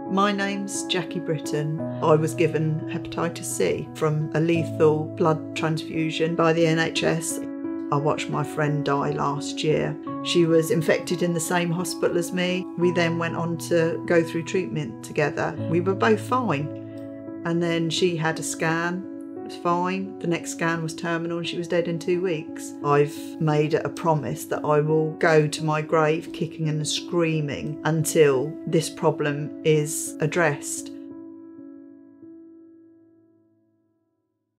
My name's Jackie Britton. I was given hepatitis C from a lethal blood transfusion by the NHS. I watched my friend die last year. She was infected in the same hospital as me. We then went on to go through treatment together. We were both fine. And then she had a scan. It was fine. The next scan was terminal and she was dead in 2 weeks. I've made it a promise that I will go to my grave kicking and screaming until this problem is addressed.